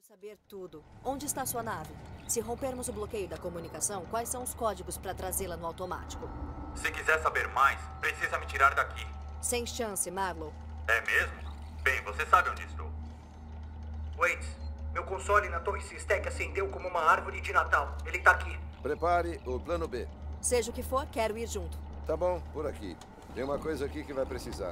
Saber tudo. Onde está sua nave? Se rompermos o bloqueio da comunicação, quais são os códigos para trazê-la no automático? Se quiser saber mais, precisa me tirar daqui. Sem chance, Marlow. É mesmo? Bem, você sabe onde estou. Waits, meu console na torre Systec acendeu como uma árvore de Natal. Ele tá aqui. Prepare o plano B. Seja o que for, quero ir junto. Tá bom, por aqui. Tem uma coisa aqui que vai precisar.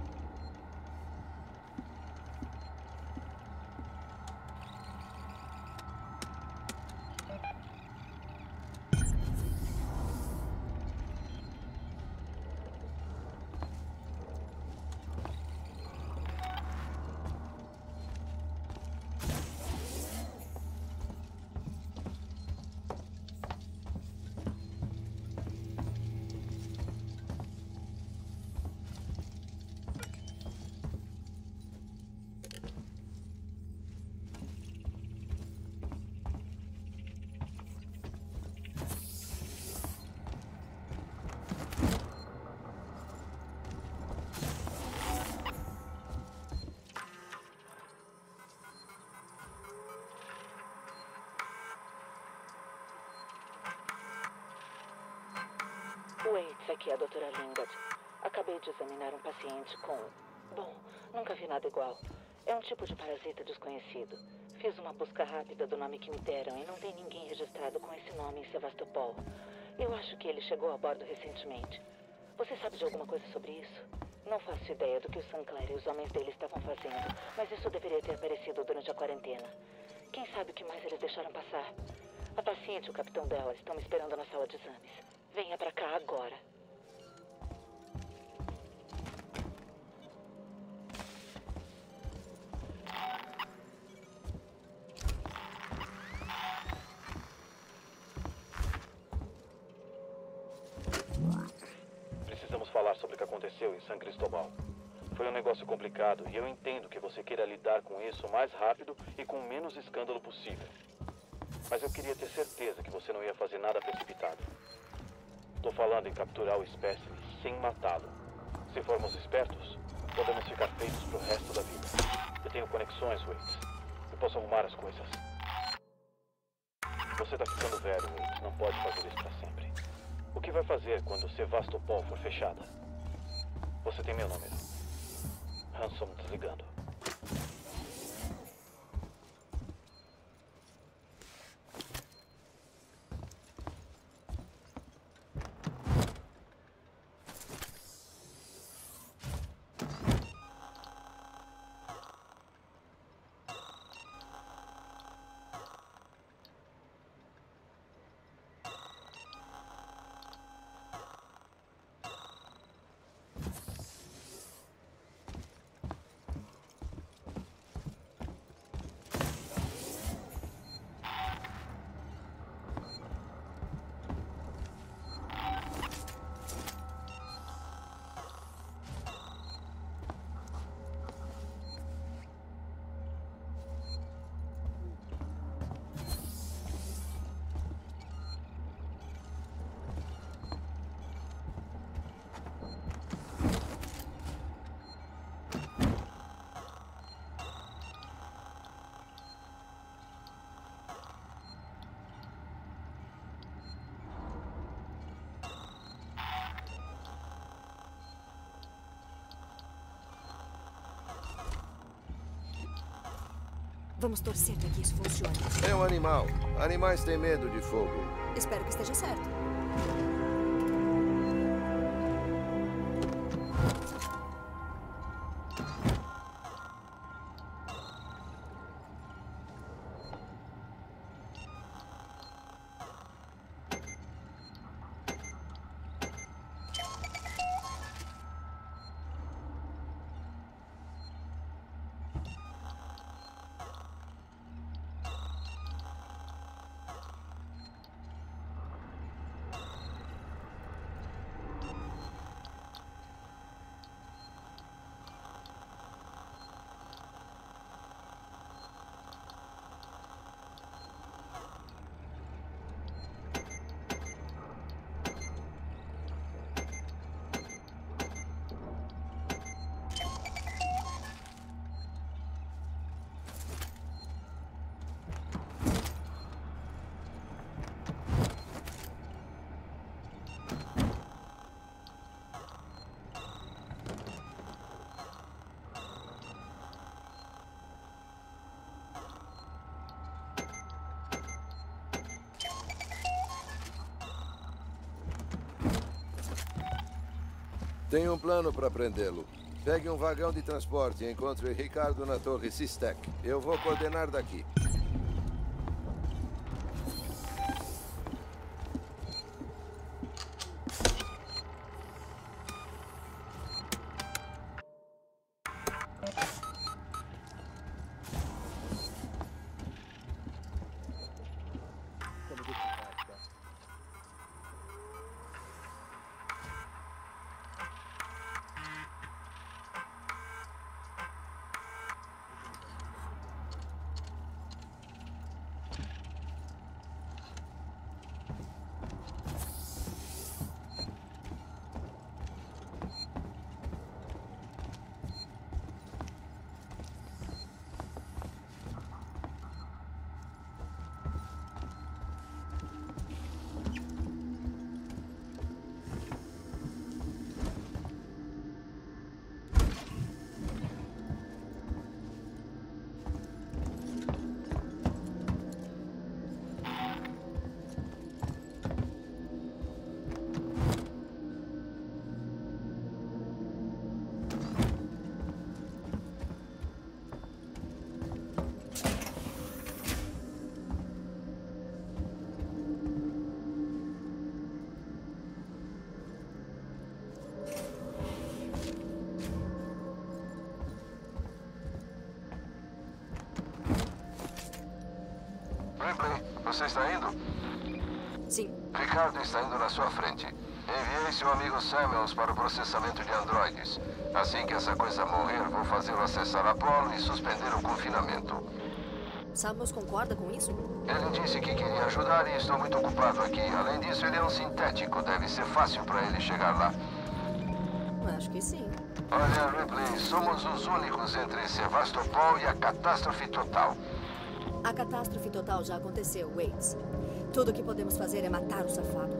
Waits, aqui é a doutora Lingard. Acabei de examinar um paciente com... Bom, nunca vi nada igual. É um tipo de parasita desconhecido. Fiz uma busca rápida do nome que me deram e não tem ninguém registrado com esse nome em Sevastopol. Eu acho que ele chegou a bordo recentemente. Você sabe de alguma coisa sobre isso? Não faço ideia do que o Sinclair e os homens dele estavam fazendo, mas isso deveria ter aparecido durante a quarentena. Quem sabe o que mais eles deixaram passar? A paciente e o capitão dela estão me esperando na sala de exames. Venha pra cá agora. Precisamos falar sobre o que aconteceu em San Cristóbal. Foi um negócio complicado e eu entendo que você queira lidar com isso o mais rápido e com o menos escândalo possível. Mas eu queria ter certeza que você não ia fazer nada precipitado. Estou falando em capturar o espécime sem matá-lo. Se formos espertos, podemos ficar feitos pro resto da vida. Eu tenho conexões, Waits. Eu posso arrumar as coisas. Você tá ficando velho, Waits. Não pode fazer isso pra sempre. O que vai fazer quando Sevastopol for fechada? Você tem meu número. Hanson desligando. Vamos torcer para que isso funcione. É um animal. Animais têm medo de fogo. Espero que esteja certo. Tenho um plano para prendê-lo. Pegue um vagão de transporte e encontre Ricardo na torre Sistec. Eu vou coordenar daqui. Ripley, você está indo? Sim. Ricardo está indo na sua frente. Enviei seu amigo Samuels para o processamento de androides. Assim que essa coisa morrer, vou fazê-lo acessar Apollo e suspender o confinamento. Samuels concorda com isso? Ele disse que queria ajudar e estou muito ocupado aqui. Além disso, ele é um sintético. Deve ser fácil para ele chegar lá. Acho que sim. Olha, Ripley, somos os únicos entre Sevastopol e a catástrofe total. A catástrofe total já aconteceu, Waits. Tudo o que podemos fazer é matar o safado.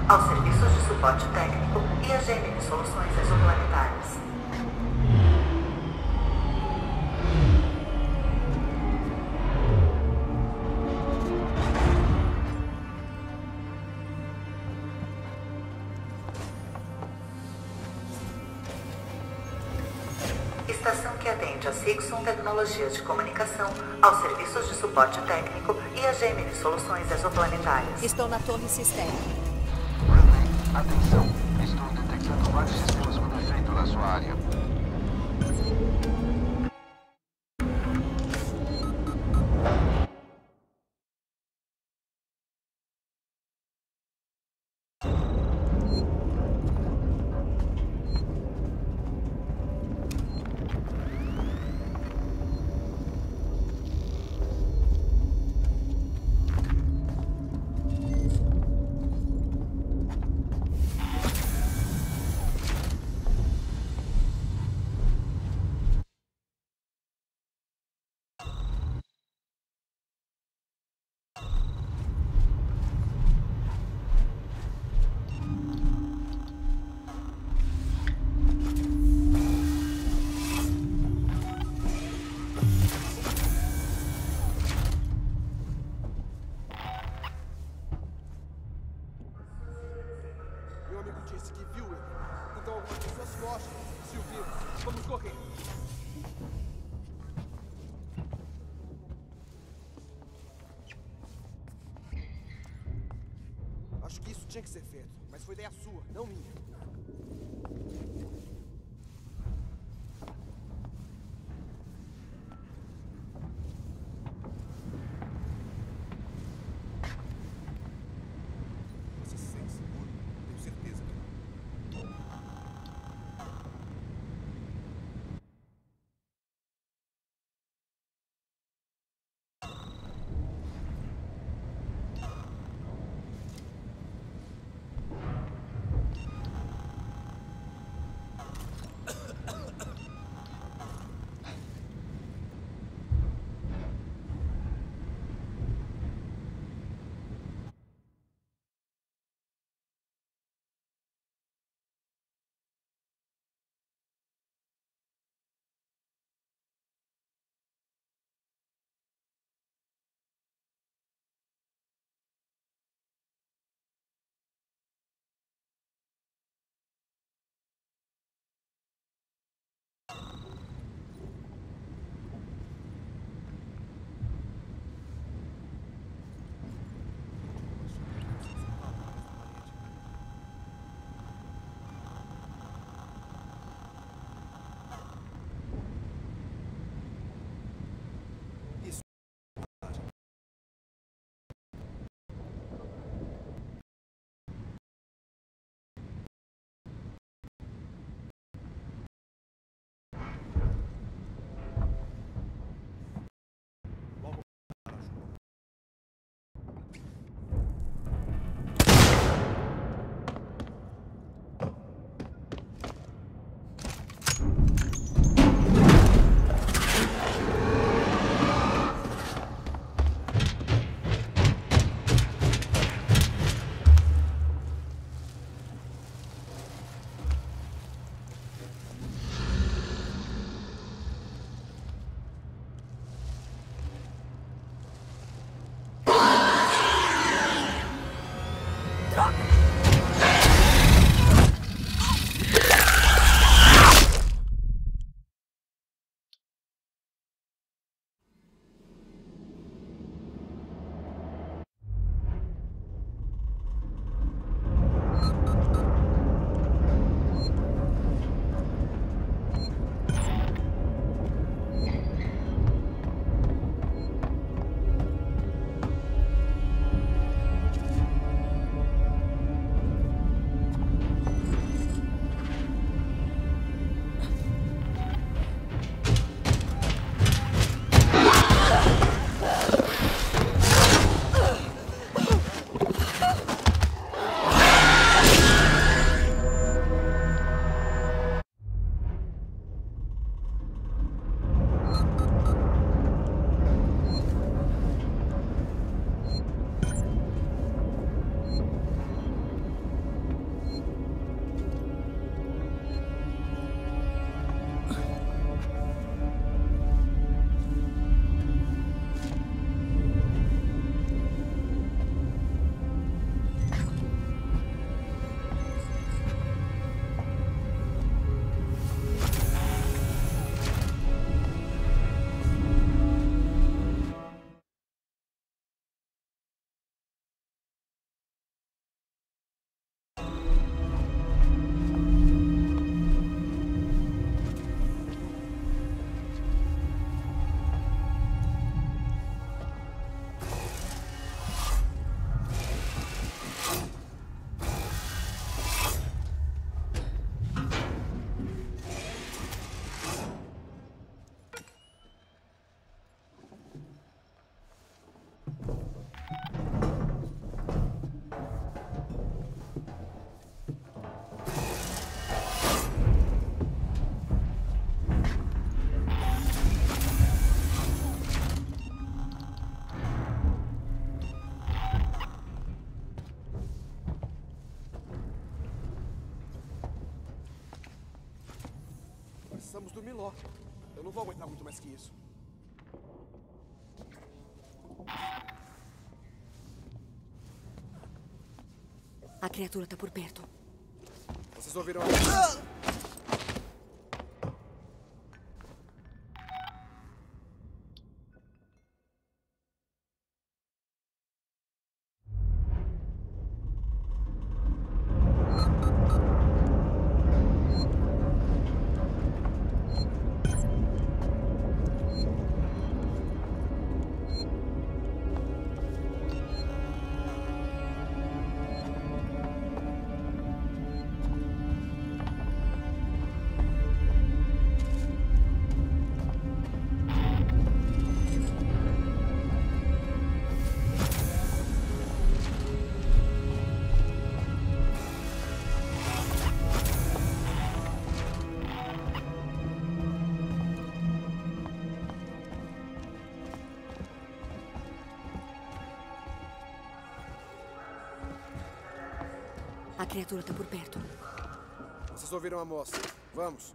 aos serviços de suporte técnico e a Gemini Soluções Exoplanetárias. Estação que atende a Sixon Tecnologias de Comunicação, aos serviços de suporte técnico e a Gemini Soluções Exoplanetárias. Estou na torre Sistec. Bradley, atenção. Estou detectando vários sistemas com defeito na sua área. Meu amigo disse que viu ele. Então algumas pessoas fogem. Se o vimos, vamos correr. Acho que isso tinha que ser feito, mas foi ideia sua, não minha. Você se sente seguro? Tenho certeza que não. Vamos dormir logo. Eu não vou aguentar muito mais que isso. A criatura tá por perto. Vocês ouviram A criatura tá por perto. Vocês ouviram a moça. Vamos.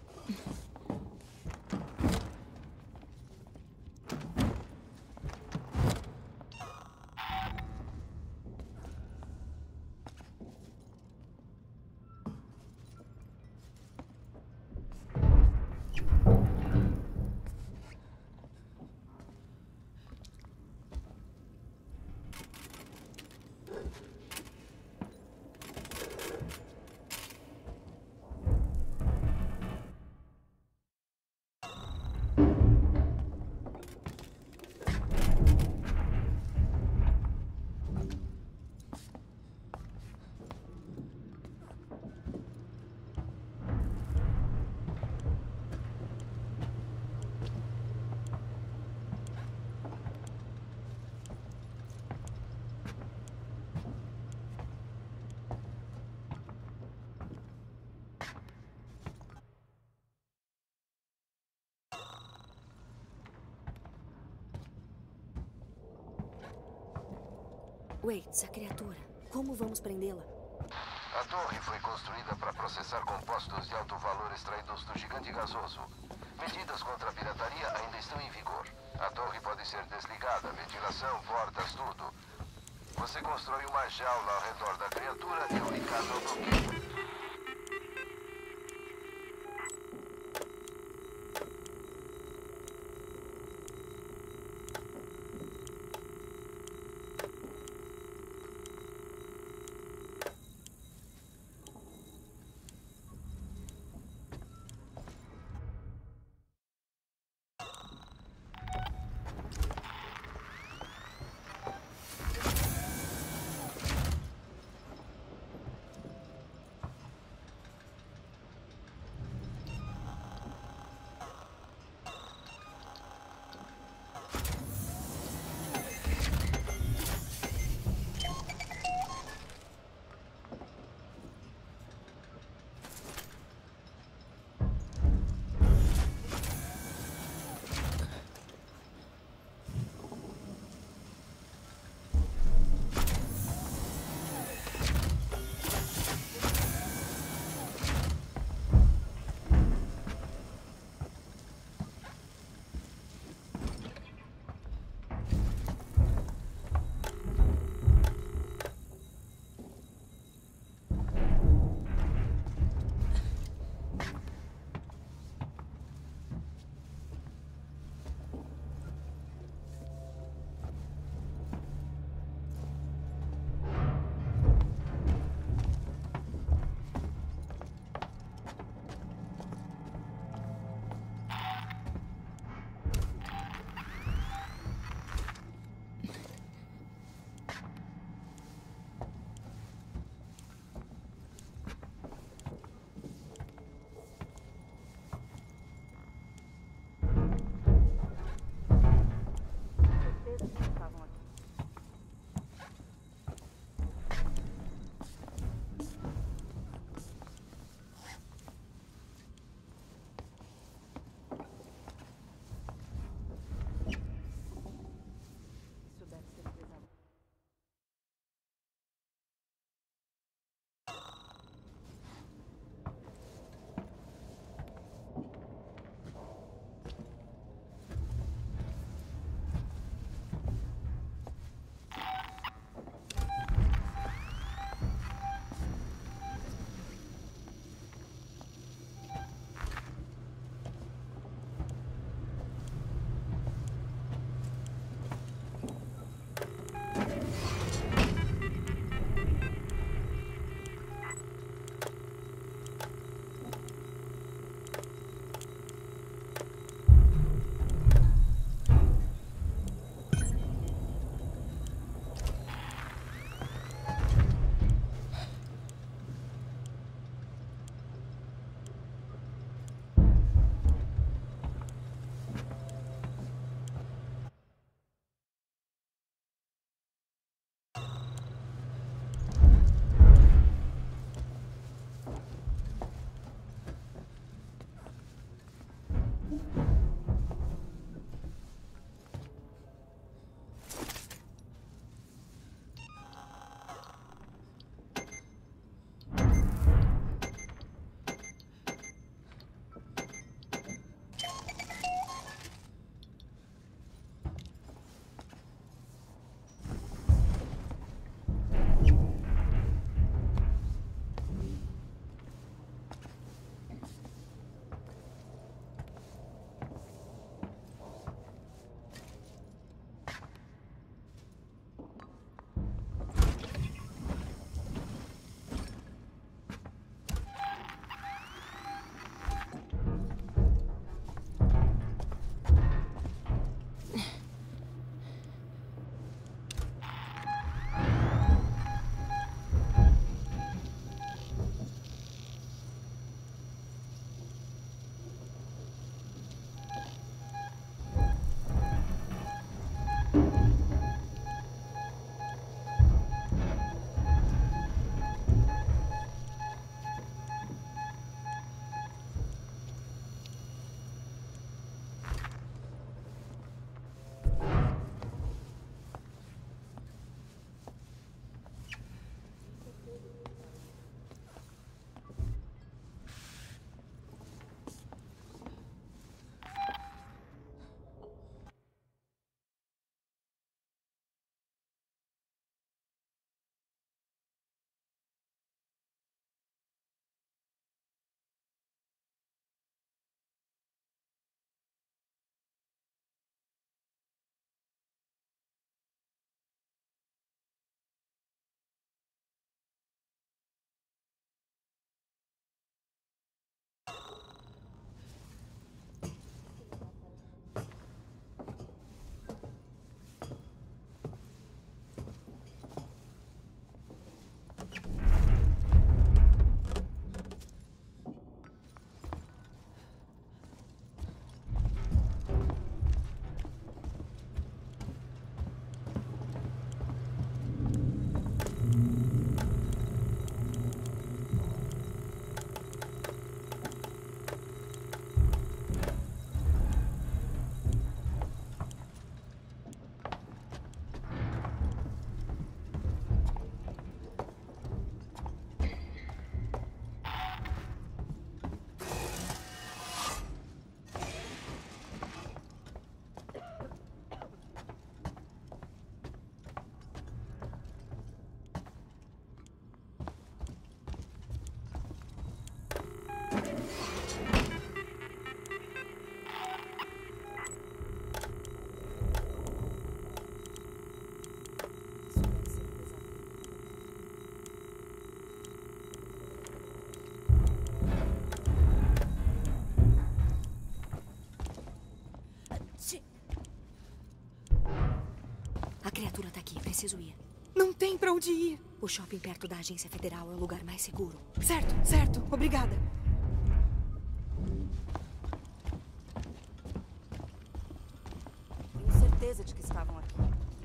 Waits, a criatura. Como vamos prendê-la? A torre foi construída para processar compostos de alto valor extraídos do gigante gasoso. Medidas contra a pirataria ainda estão em vigor. A torre pode ser desligada, ventilação, portas, tudo. Você constrói uma jaula ao redor da criatura e une casa ao bloqueio. viatura tá aqui. Preciso ir. Não tem pra onde ir. O shopping perto da agência federal é o lugar mais seguro. Certo, certo. Obrigada. Tenho certeza de que estavam aqui.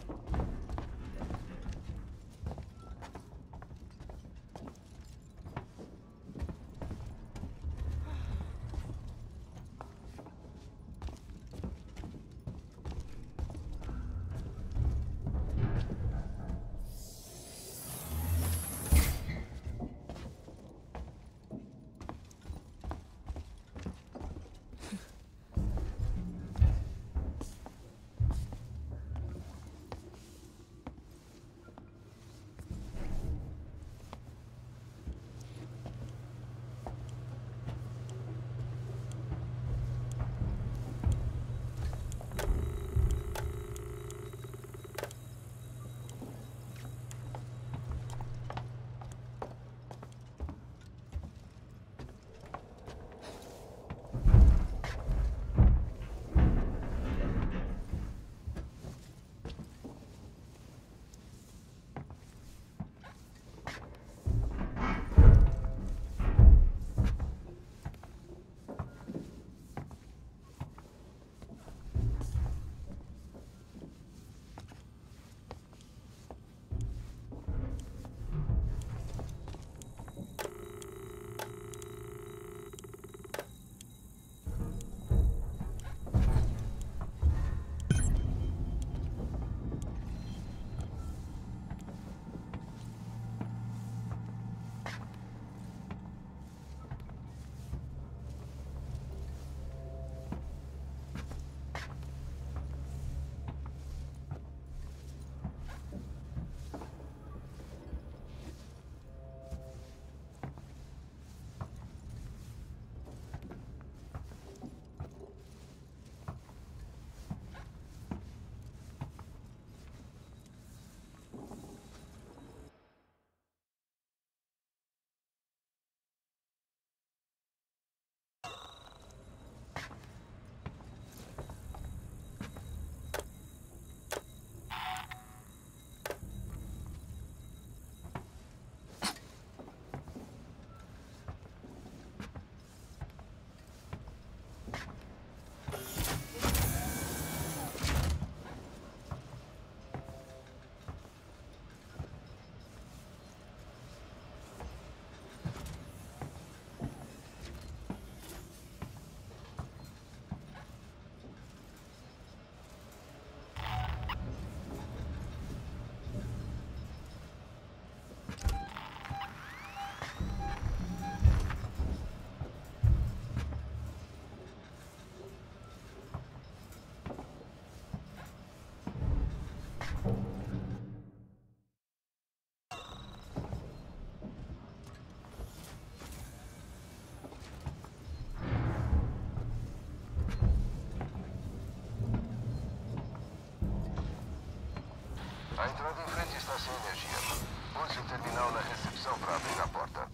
A entrada em frente está sem energia. Use o terminal na recepção para abrir a porta.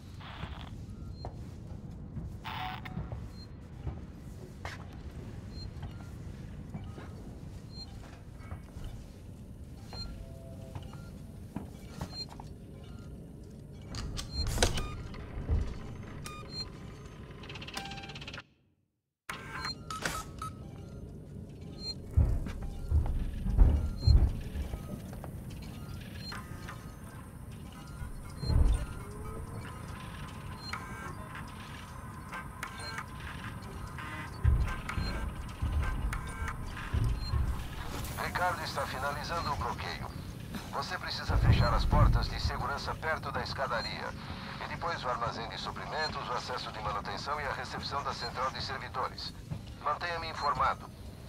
Ricardo está finalizando o bloqueio. Você precisa fechar as portas de segurança perto da escadaria. E depois o armazém de suprimentos, o acesso de manutenção e a recepção da central de servidores. Mantenha-me informado.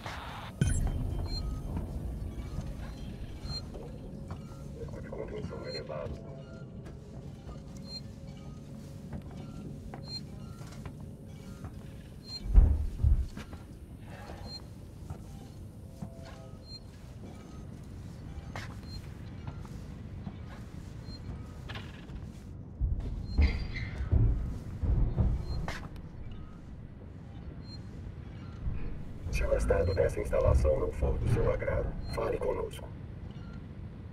De contenção elevado. Se o estado dessa instalação não for do seu agrado, fale conosco.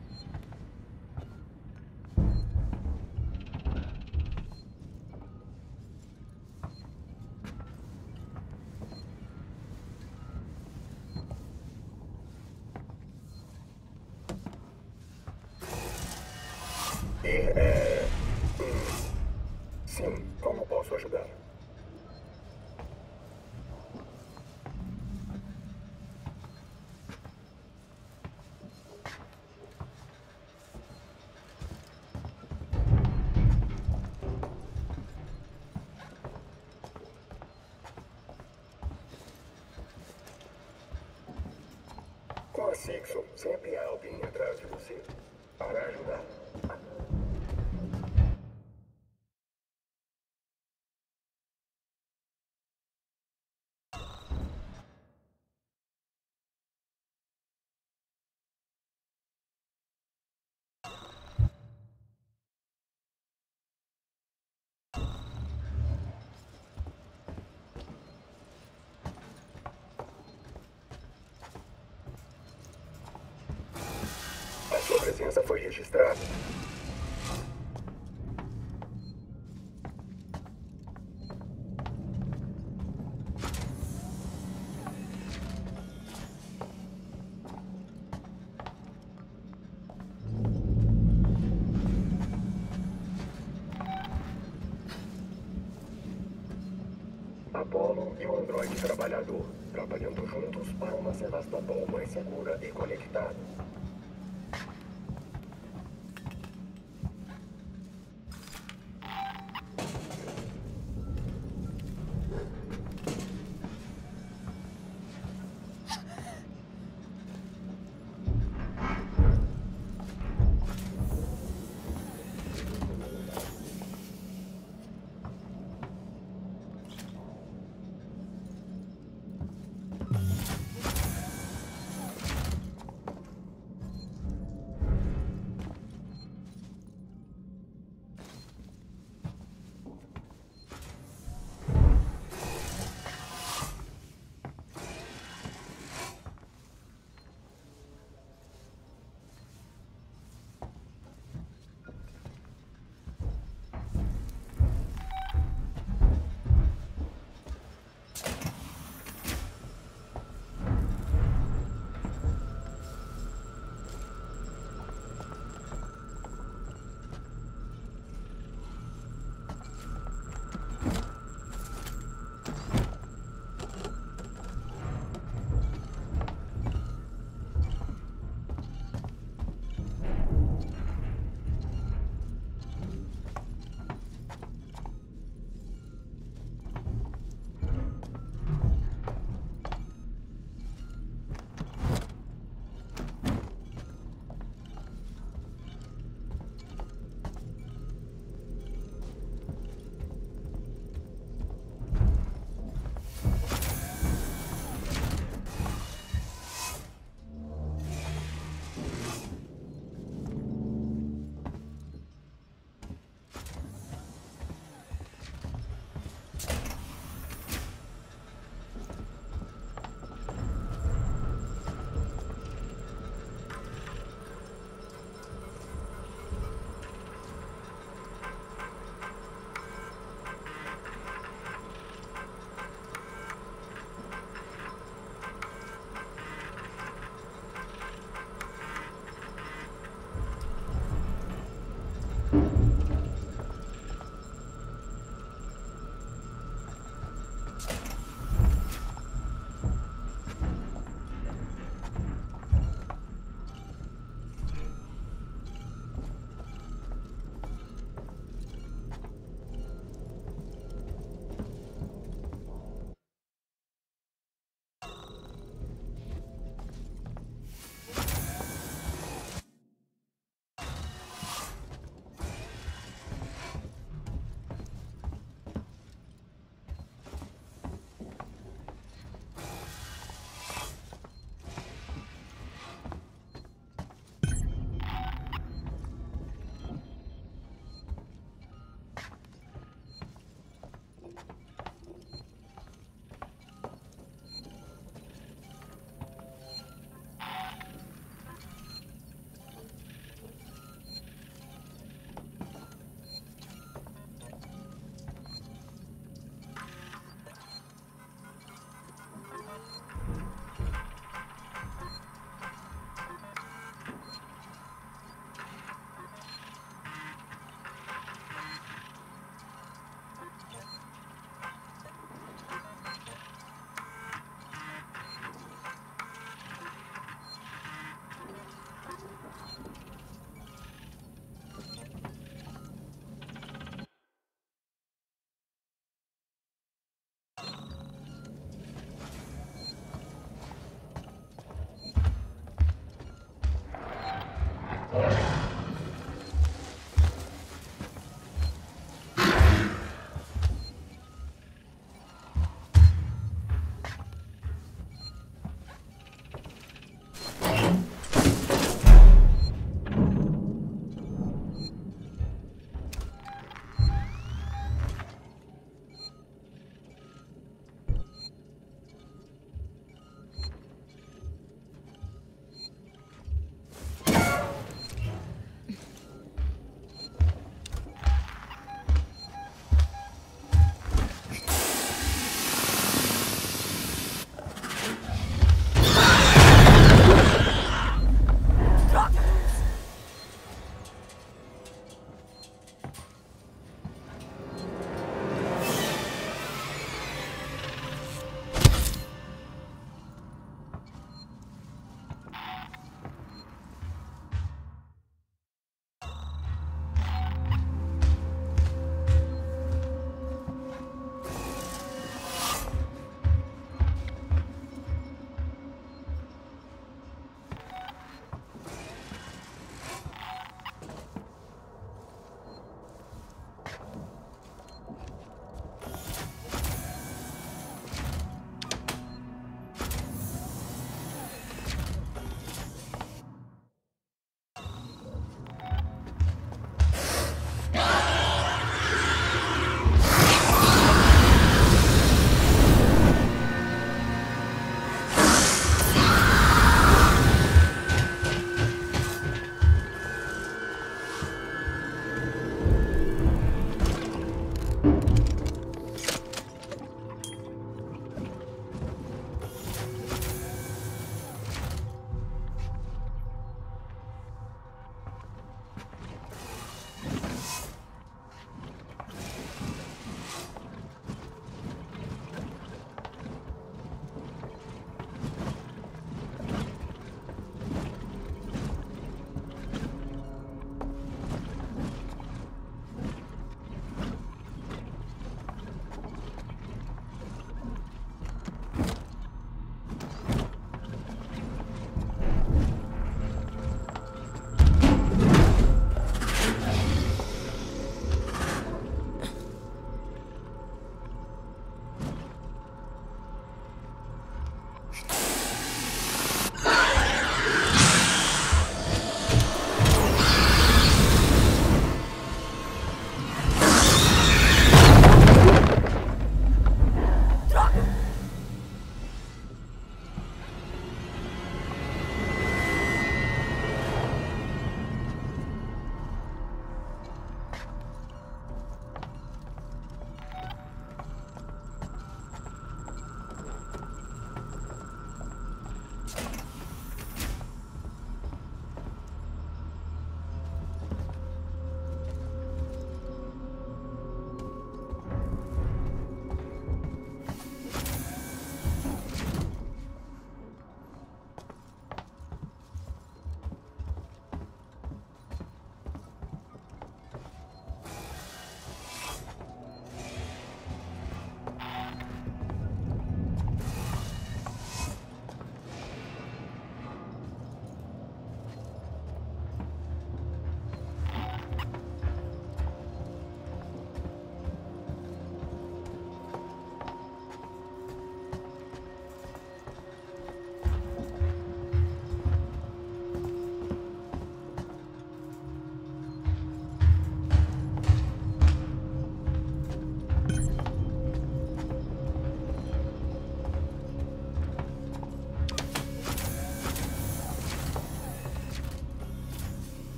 Sim, como posso ajudar? Com a Sixon, sempre há alguém atrás de você para ajudar. A sua presença foi registrada. Apollo e o androide trabalhador, trabalhando juntos para uma Sevastopol mais segura e conectada.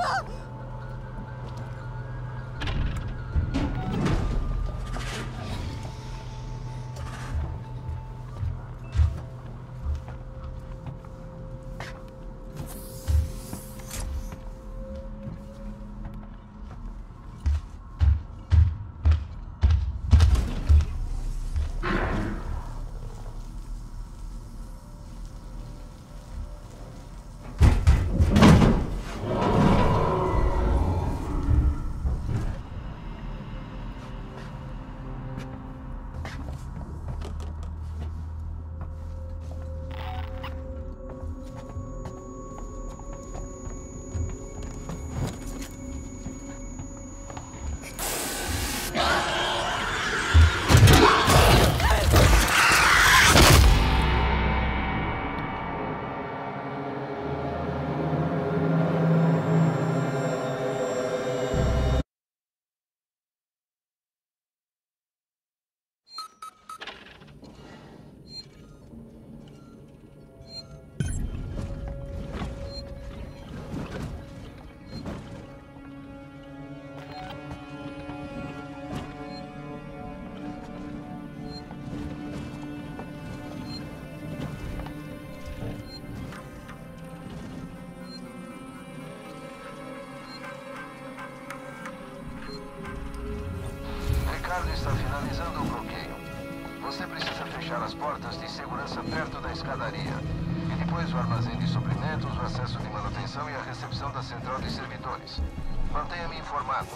Ricardo está finalizando o bloqueio. Você precisa fechar as portas de segurança perto da escadaria. E depois o armazém de suprimentos, o acesso de manutenção e a recepção da central de servidores. Mantenha-me informado.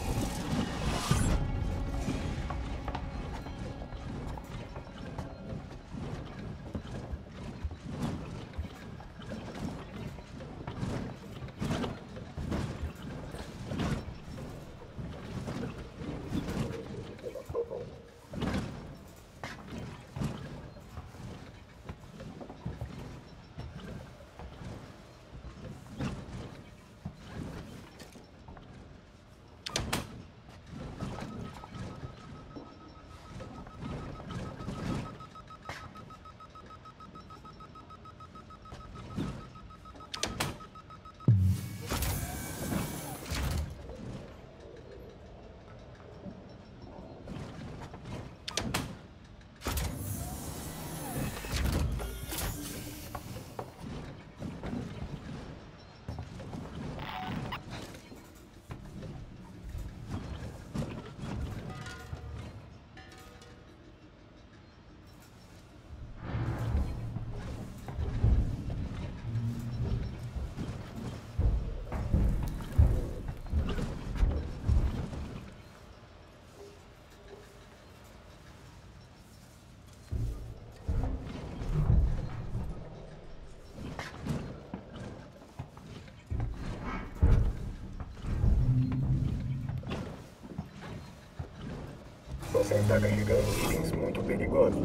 Você está carregando itens muito perigosos.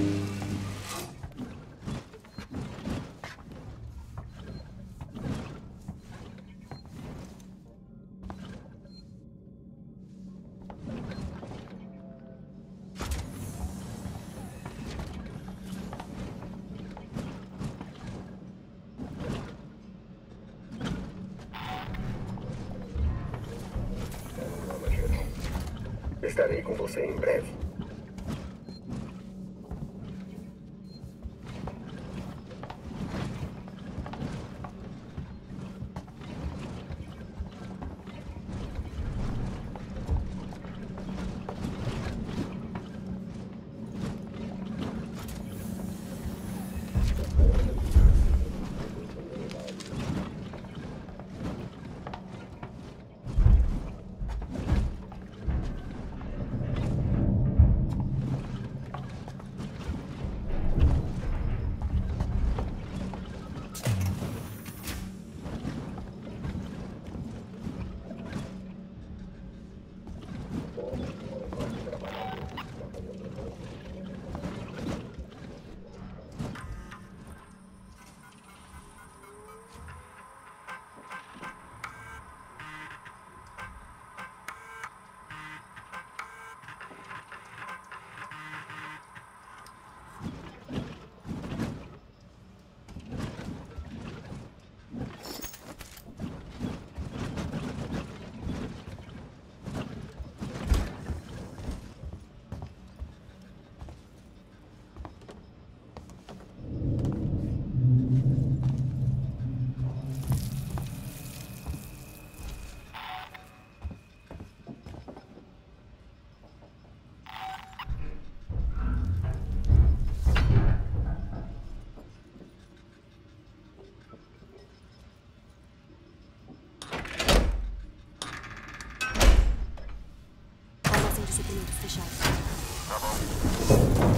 Estarei com você em breve. de suprimentos fechados. Tá bom.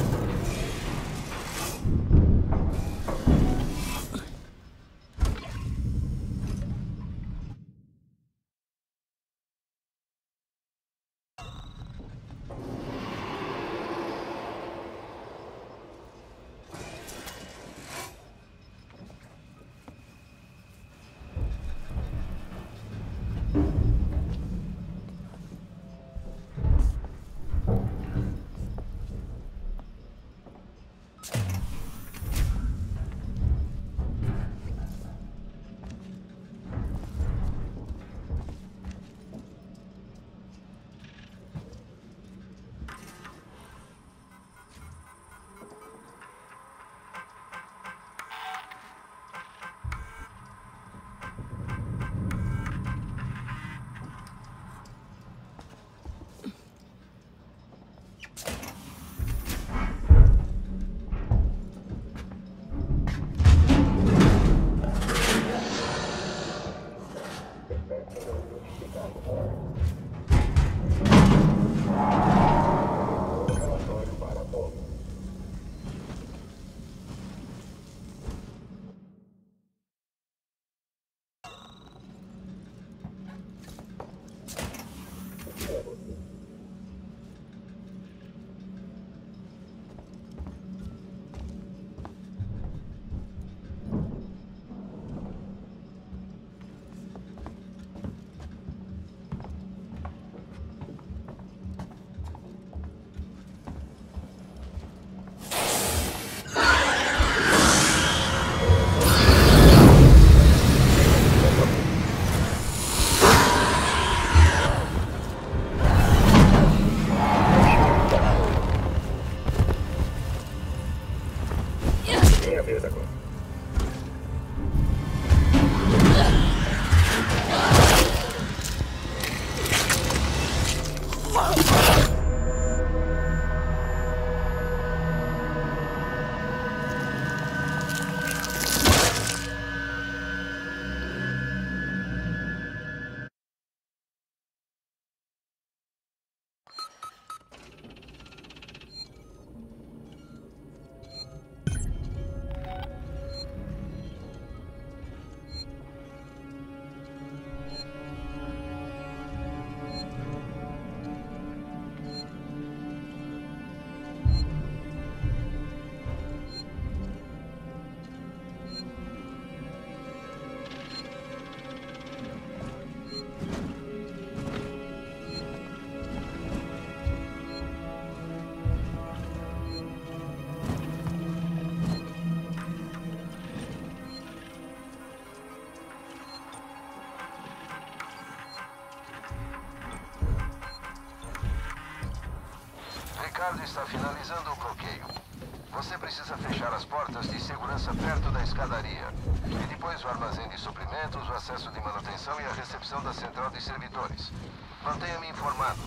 Ricardo está finalizando o bloqueio. Você precisa fechar as portas de segurança perto da escadaria. E depois o armazém de suprimentos, o acesso de manutenção e a recepção da central de servidores. Mantenha-me informado.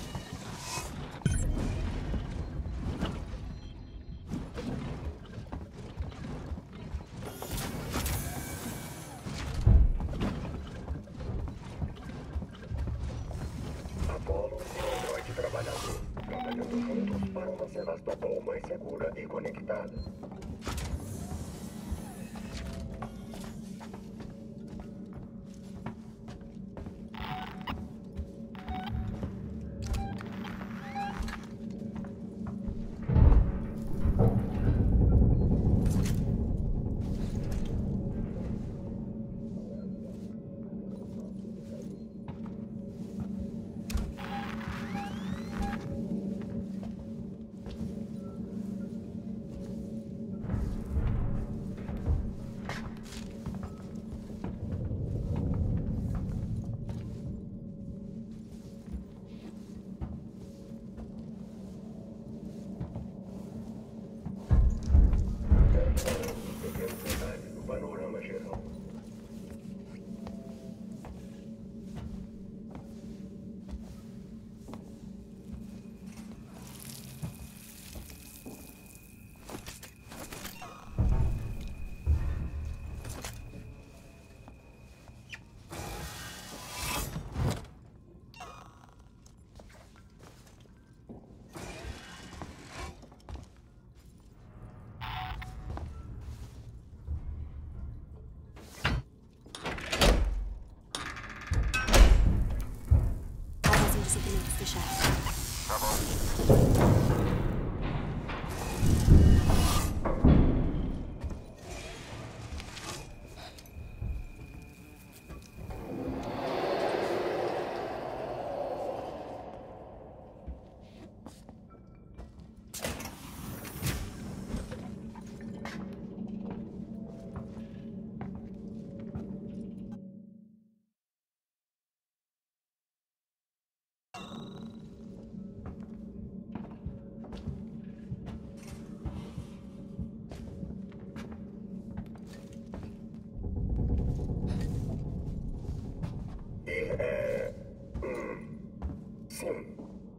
Apolo e o androide trabalhador, trabalhando juntos para uma Sevastopol mais segura e conectada. fechar. Tá bom. Sim.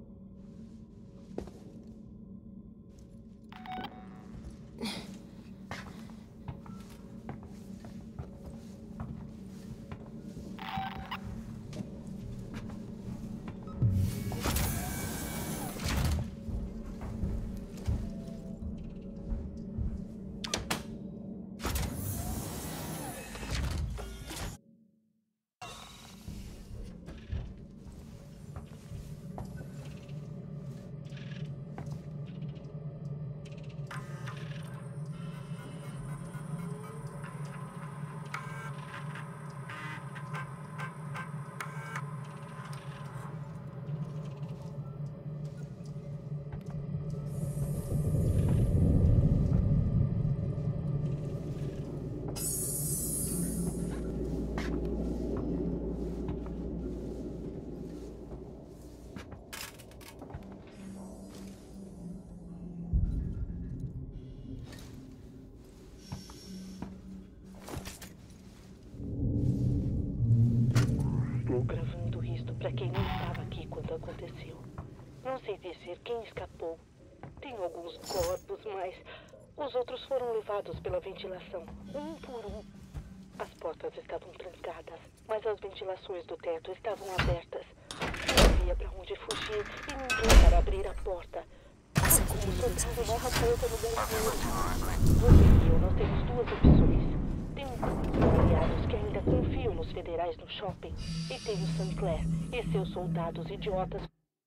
Estou gravando isto para quem não estava aqui quando aconteceu. Não sei dizer quem escapou. Tem alguns corpos, mas os outros foram levados pela ventilação, um por um. As portas estavam trancadas, mas as ventilações do teto estavam abertas. Não havia para onde fugir e ninguém para abrir a porta. Como soltando uma raposa no banheiro. Você e eu, nós temos duas opções. Tem um grupo de aliados que ainda confiam nos federais no shopping. E tem o Sinclair e seus soldados idiotas.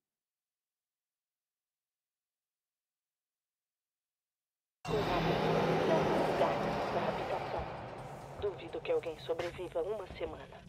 Com armas em algum lugar na habitação. Duvido que alguém sobreviva uma semana.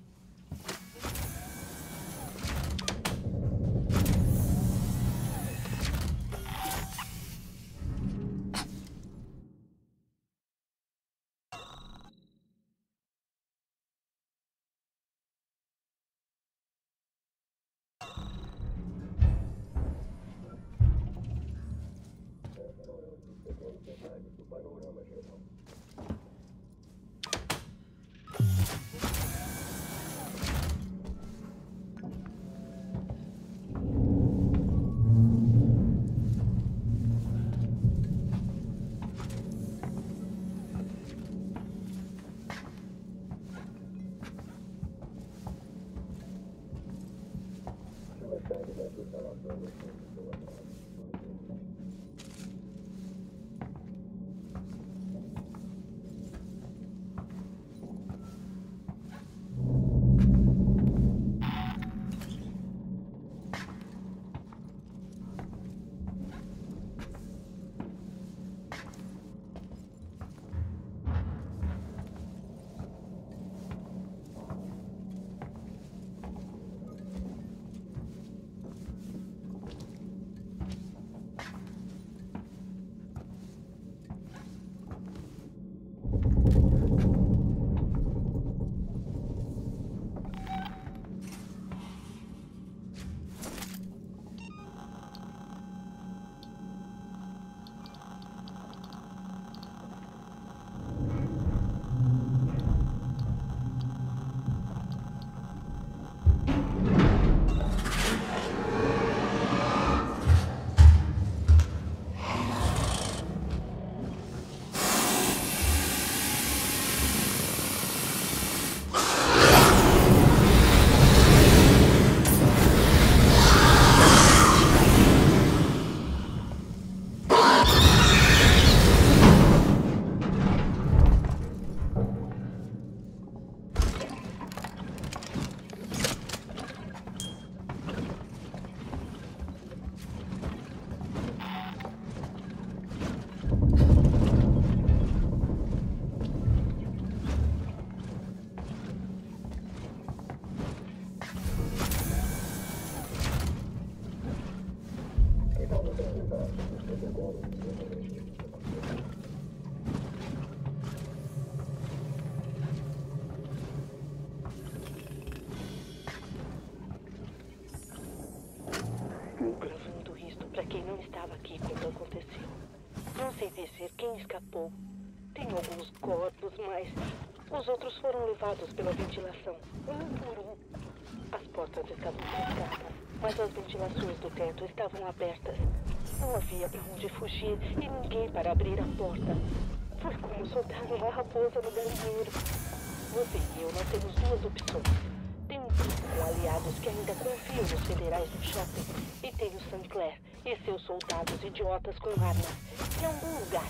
Gravando isto para quem não estava aqui quando aconteceu. Não sei dizer quem escapou. Tem alguns corpos, mas os outros foram levados pela ventilação, um por um. As portas estavam trancadas, mas as ventilações do teto estavam abertas. Não havia para onde fugir e ninguém para abrir a porta. Foi como soltar uma raposa no galinheiro. Você e eu, nós temos duas opções. Tem um grupo com aliados que ainda confiam nos federais do shopping. E tem o Sinclair e seus soldados idiotas com armas. Em algum lugar.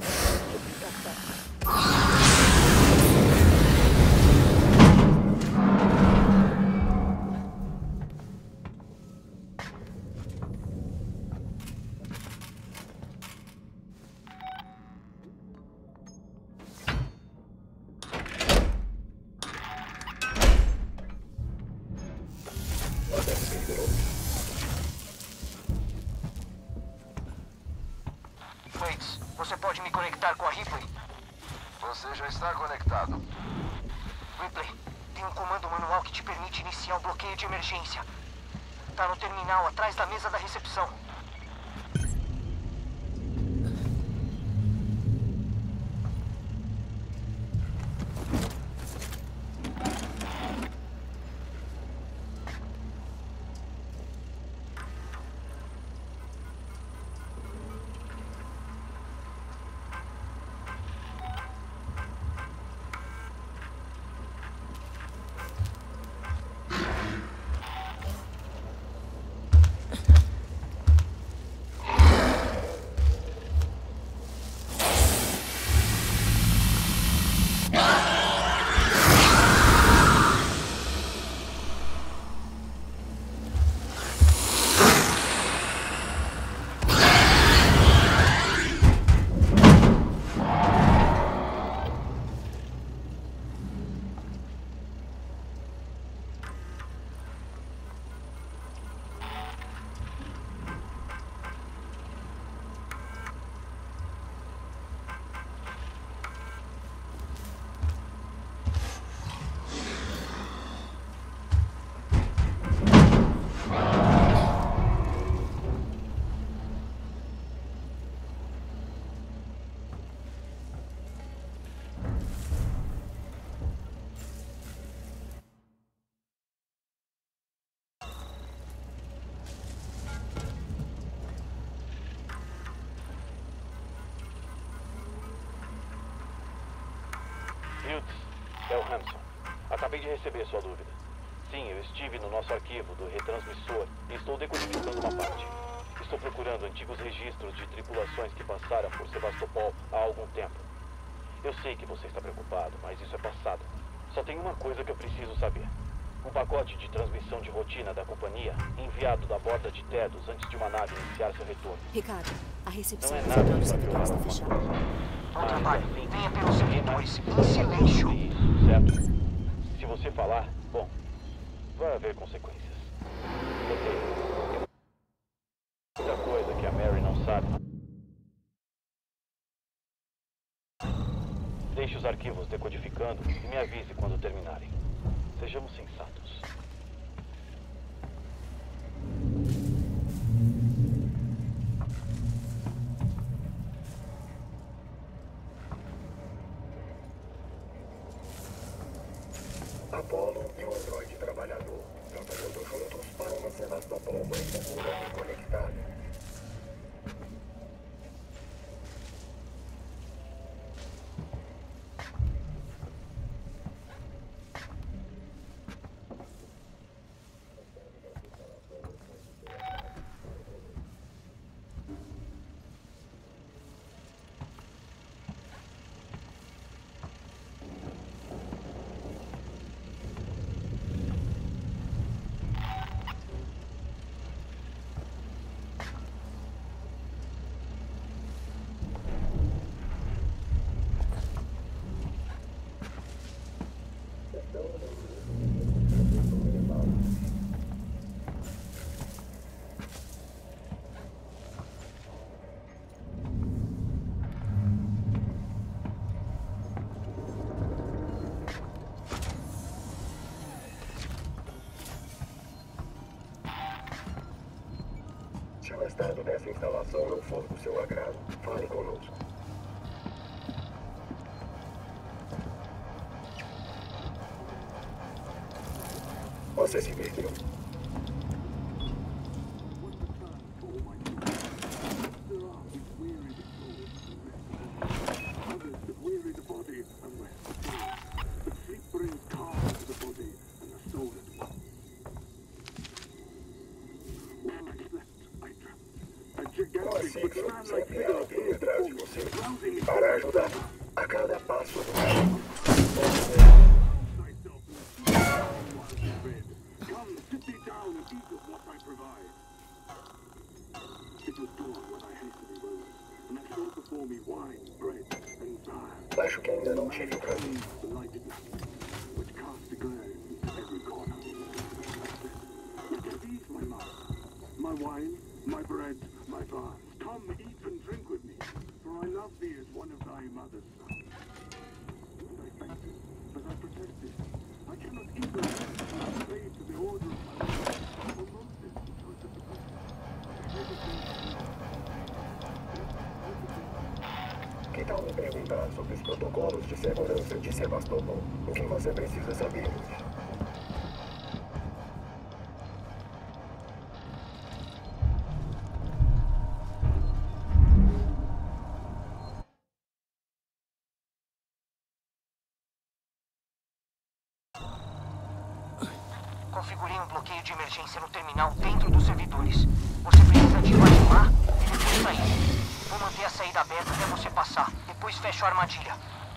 Waits, você pode me conectar com a Ripley? Você já está conectado. Ripley, tem um comando manual que te permite iniciar um bloqueio de emergência. Tá no terminal, atrás da mesa da recepção. É o Hanson. Acabei de receber sua dúvida. Sim, eu estive no nosso arquivo do retransmissor e estou decodificando uma parte. Estou procurando antigos registros de tripulações que passaram por Sevastopol há algum tempo. Eu sei que você está preocupado, mas isso é passado. Só tem uma coisa que eu preciso saber. Um pacote de transmissão de rotina da companhia enviado da borda de Tedos antes de uma nave iniciar seu retorno. Ricardo, a recepção Não é do nada setor que dos vai servidores preocupar está alguma fechada. coisa. Bom trabalho. Assim, Venha pelos servidores. Em sobre silêncio. isso, certo? Se você falar, bom, vai haver consequências. Outra coisa que a Mary não sabe. Deixe os arquivos decodificando e me avise quando terminarem. Sejamos sensatos. Apollo e o androide trabalhador, trabalhando juntos para uma Sevastopol mais segura e conectada. Se o estado dessa instalação não for do seu agrado, fale conosco. Você se perdeu. Sempre há alguém atrás de você para ajudar a cada passo do caminho. Acho que ainda não tive o prazer. My wine, my bread, my vase. Come, eat and drink with me, for I love thee as one of thy mother's sons. And I thank thee, but I protect thee. I cannot even slave to the order of my Lord, for Moses, the choice of the prophet. Que tal me perguntar sobre os protocolos de segurança de Sebastopol? O que você precisa saber hoje? Configurei um bloqueio de emergência no terminal dentro dos servidores. Você precisa ativar de lá e depois sair. Vou manter a saída aberta até você passar. Depois fecho a armadilha.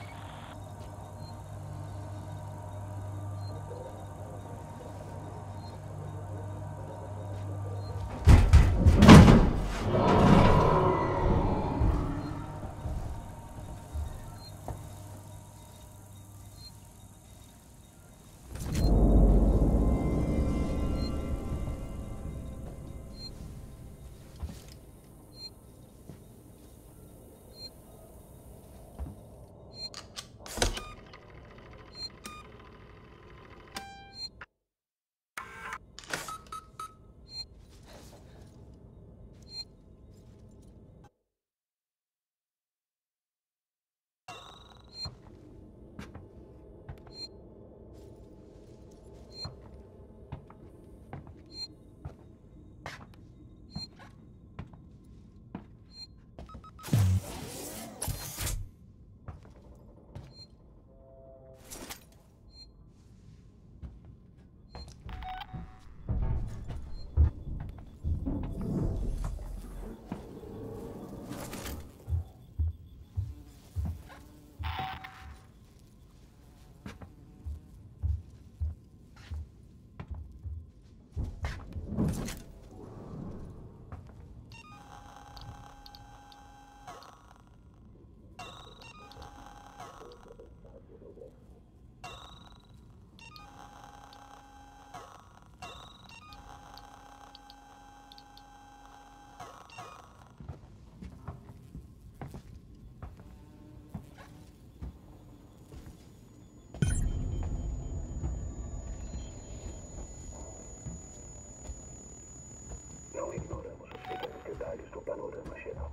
Não ignoramos os pequenos detalhes do panorama geral.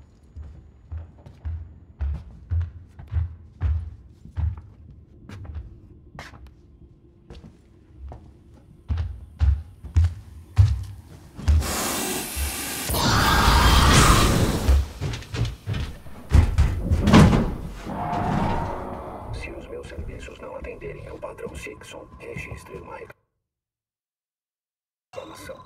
Se os meus serviços não atenderem ao padrão Sixon, registre uma reclamação.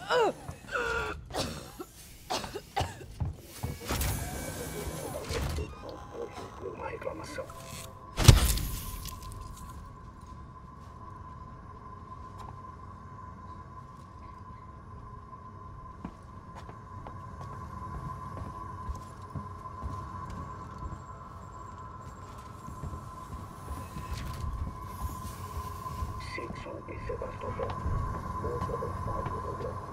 Uma reclamação. Simpson e Sebastopol. Muito avançado no programa.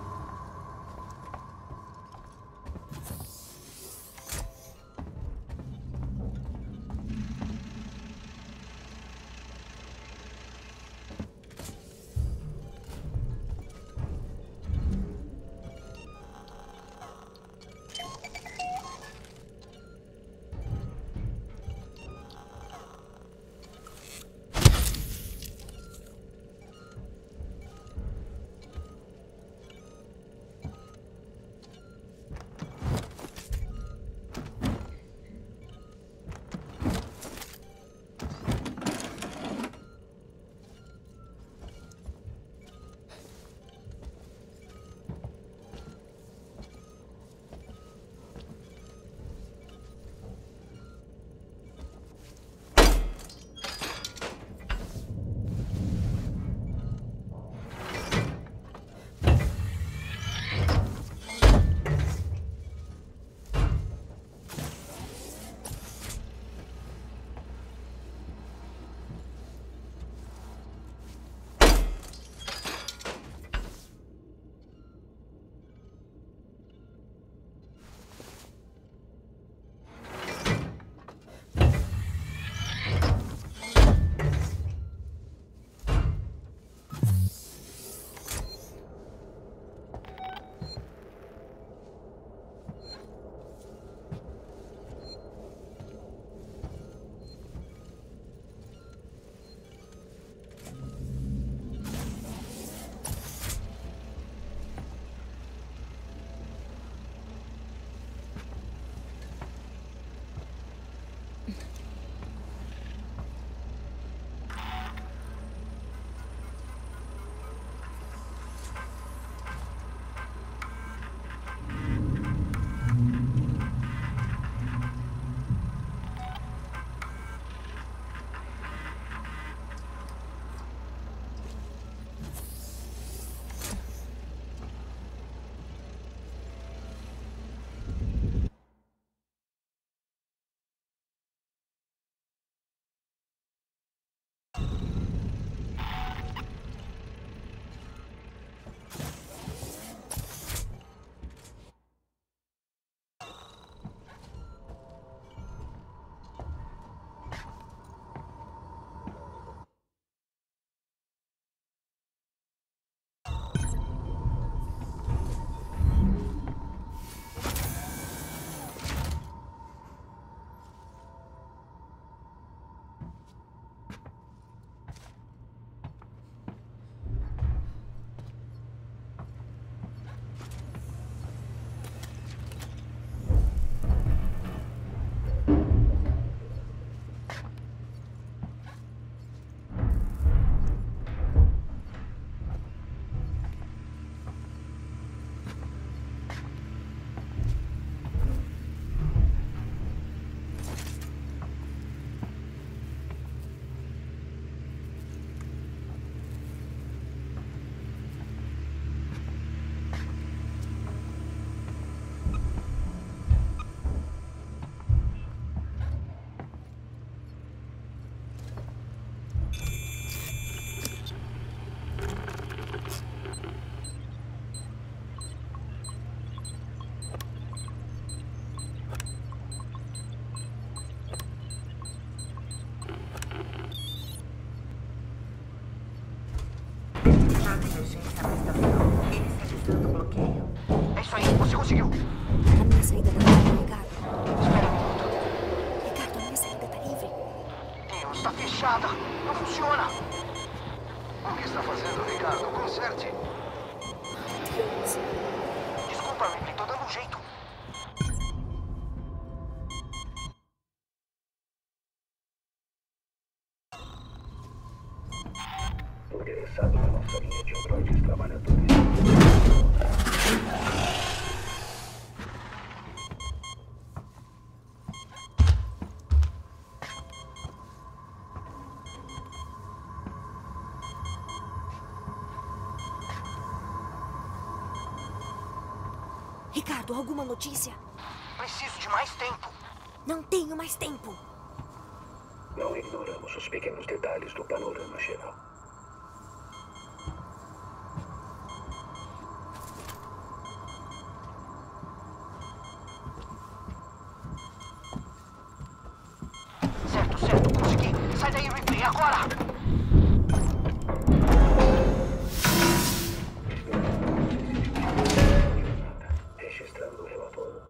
É isso aí, você conseguiu. A minha saída tá livre, Ricardo. Espera um minuto. Ricardo, a minha saída tá livre. Deus, tá fechada. Não funciona. O que está fazendo, Ricardo? Conserte. Deus. Desculpa, Ripley, tô dando um jeito. Interessado na nossa linha de androides trabalhadores. Ricardo, alguma notícia? Preciso de mais tempo. Não tenho mais tempo. Não ignoramos os pequenos detalhes do panorama geral. Certo, consegui. Sai daí, Ripley, agora! Registrando o relatório.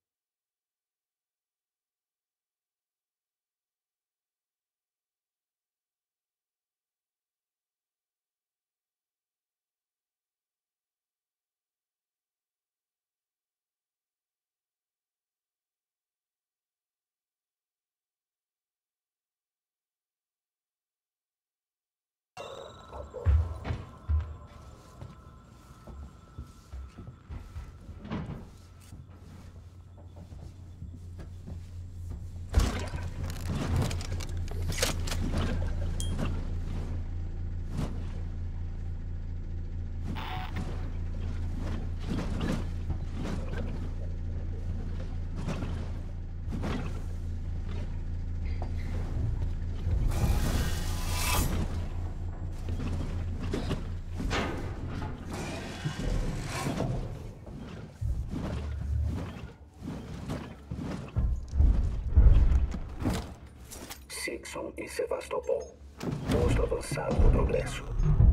Sikson e Sevastopol. Posto avançado do progresso.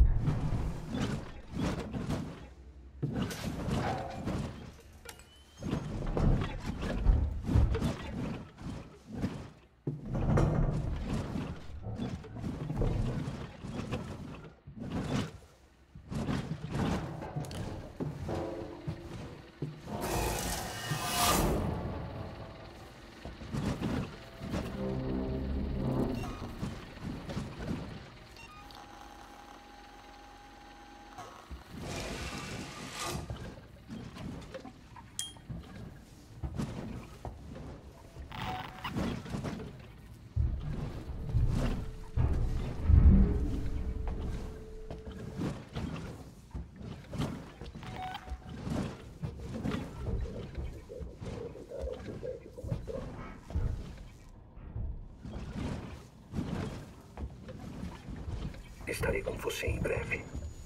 Estarei com você em breve.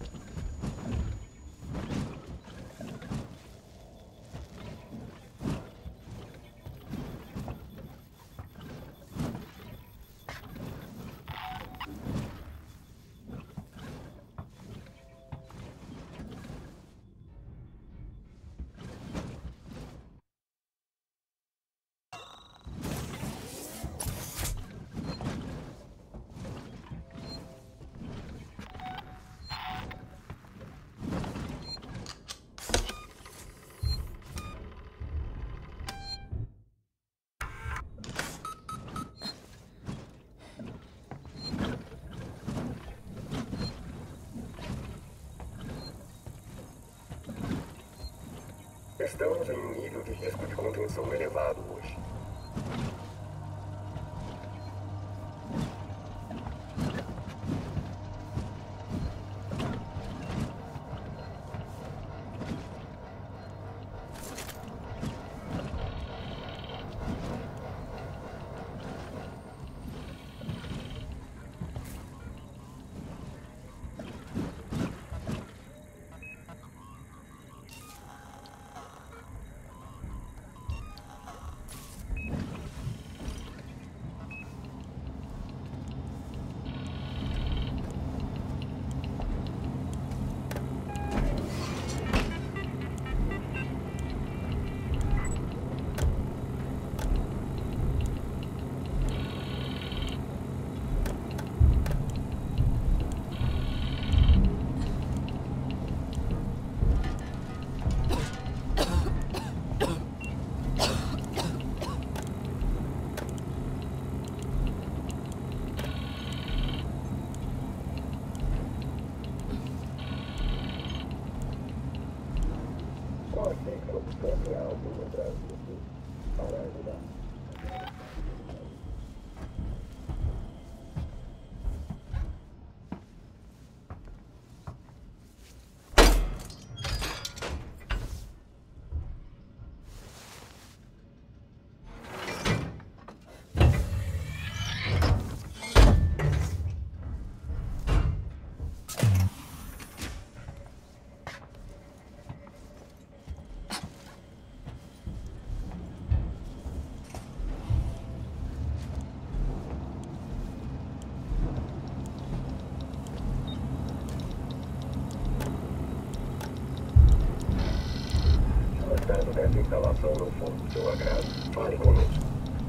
Estamos em um nível de risco de contenção elevado hoje. essa instalação não for do seu agrado, fale conosco.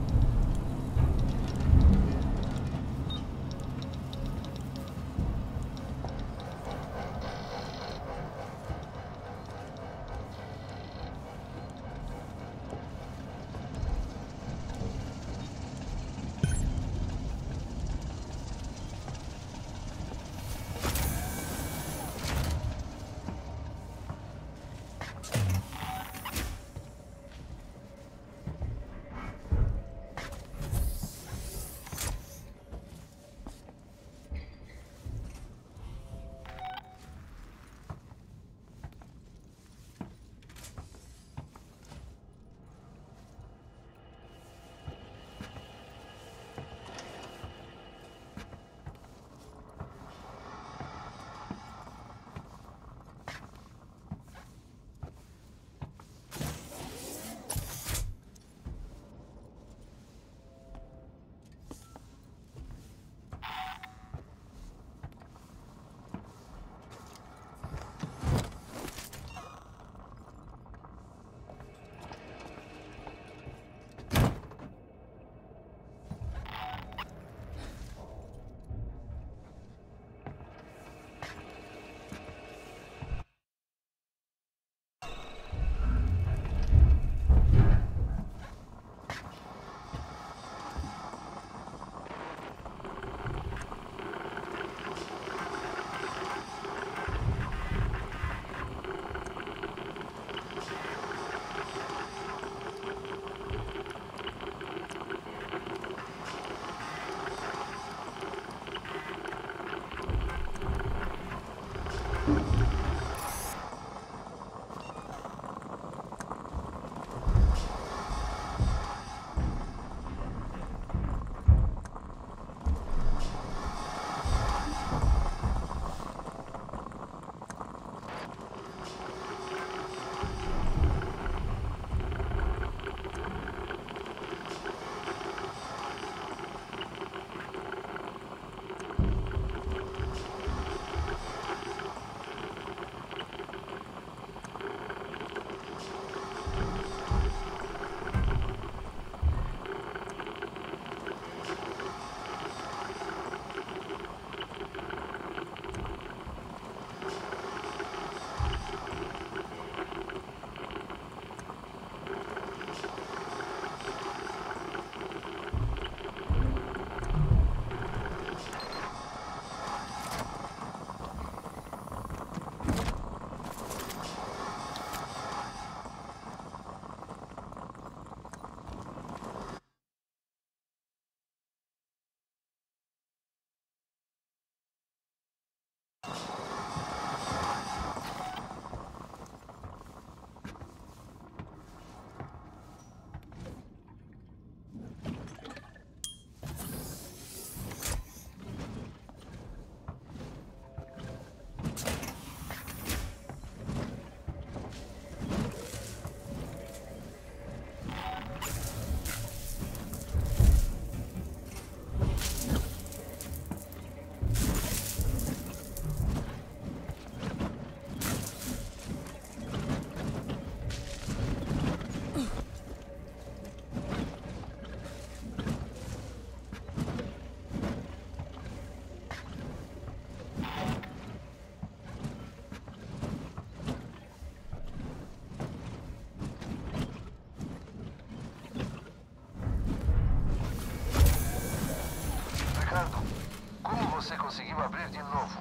Você conseguiu abrir de novo?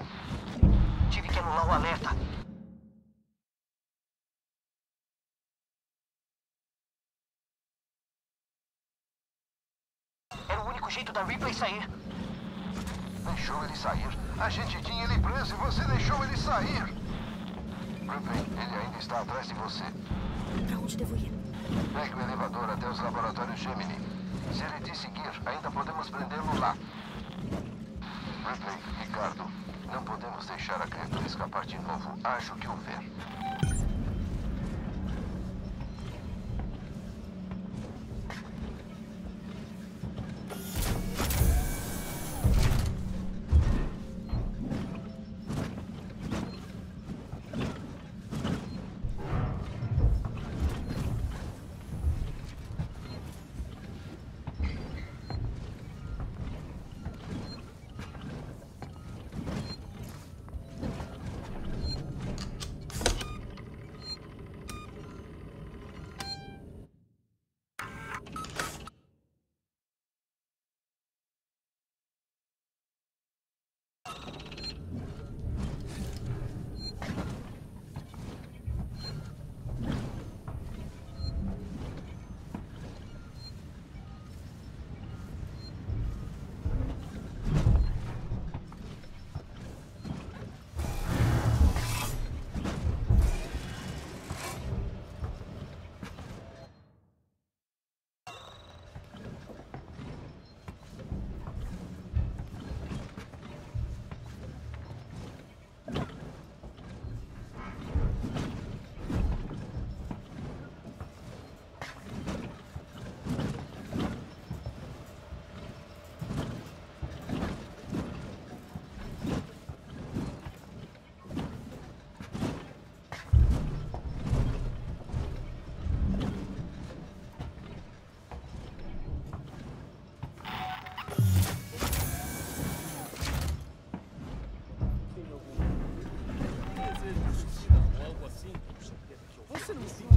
Tive que anular o alerta. Era o único jeito da Ripley sair. Deixou ele sair? A gente tinha ele preso e você deixou ele sair! Ripley, ele ainda está atrás de você. Pra onde devo ir? Pegue o elevador até os laboratórios Gemini. Se ele te seguir, ainda podemos prendê-lo lá. Ripley, Ricardo, não podemos deixar a criatura escapar de novo. Acho que o ver.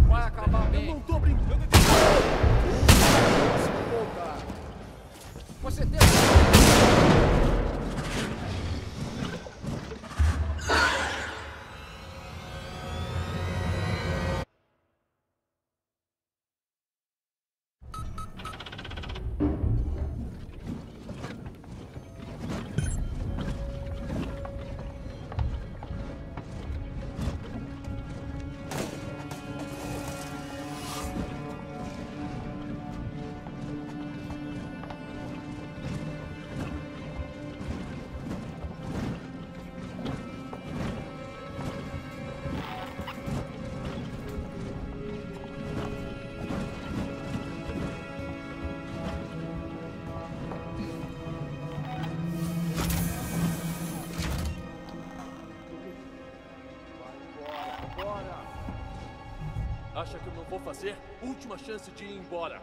Vai acabar bem. Eu não tô brincando. Posso voltar. Você tem... Acha que eu não vou fazer? Última chance de ir embora.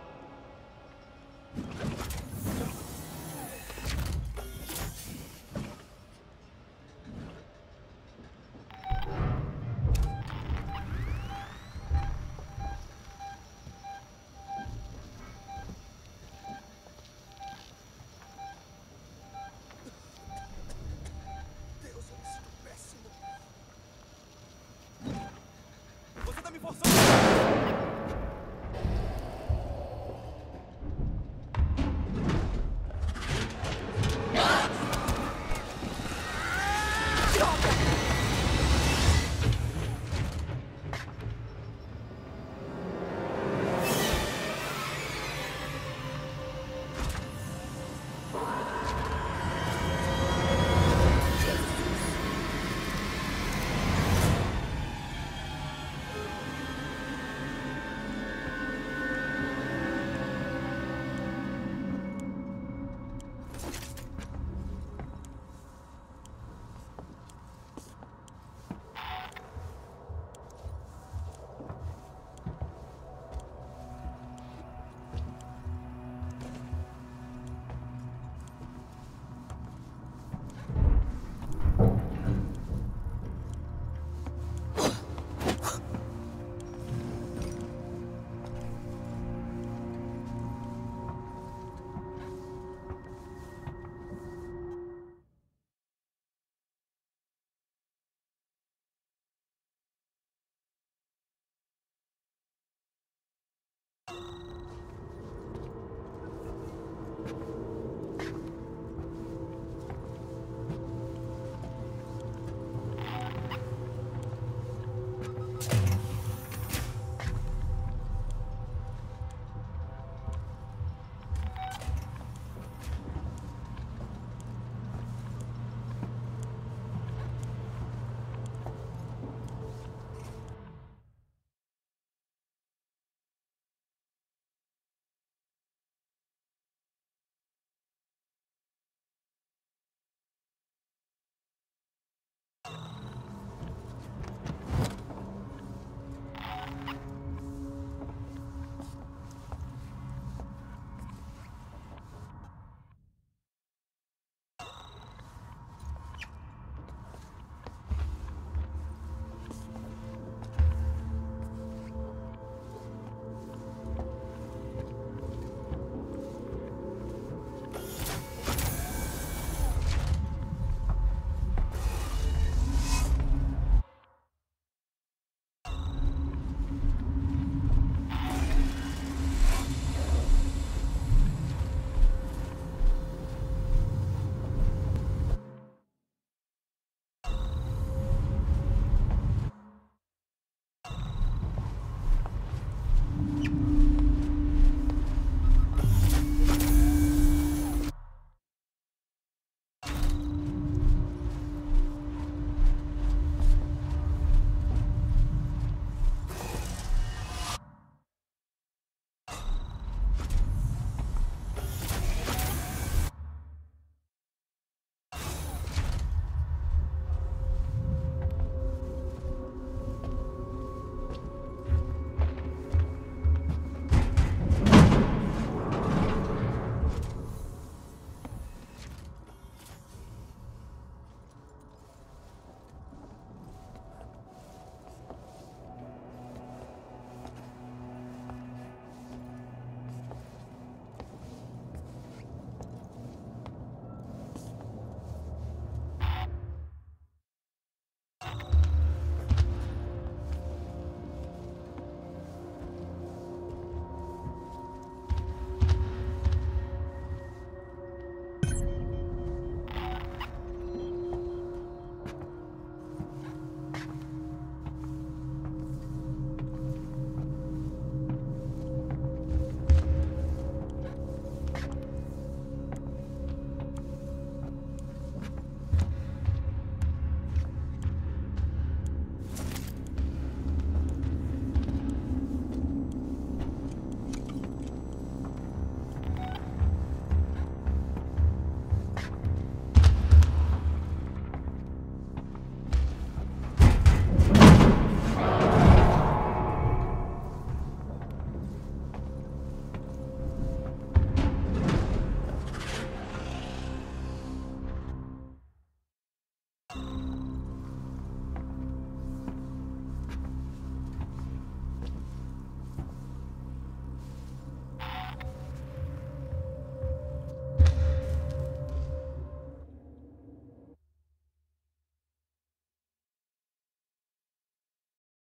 Deus, eu me sinto péssimo. Você tá me forçando.